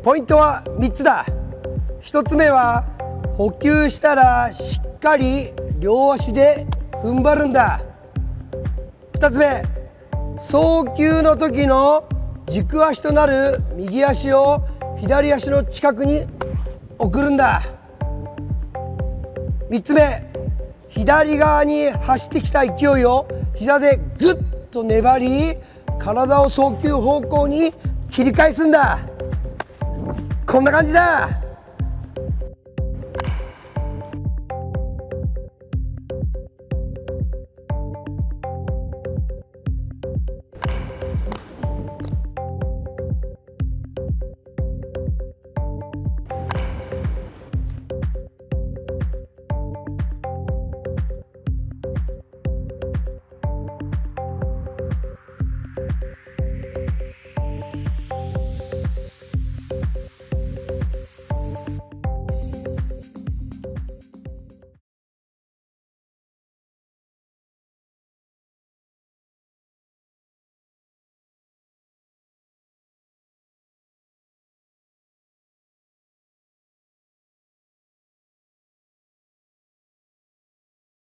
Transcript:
ポイントは3つだ。1つ目は捕球したらしっかり両足で踏ん張るんだ。2つ目、送球の時の軸足となる右足を左足の近くに送るんだ。3つ目、左側に走ってきた勢いを膝でグッと粘り、体を送球方向に切り返すんだ。こんな感じだ。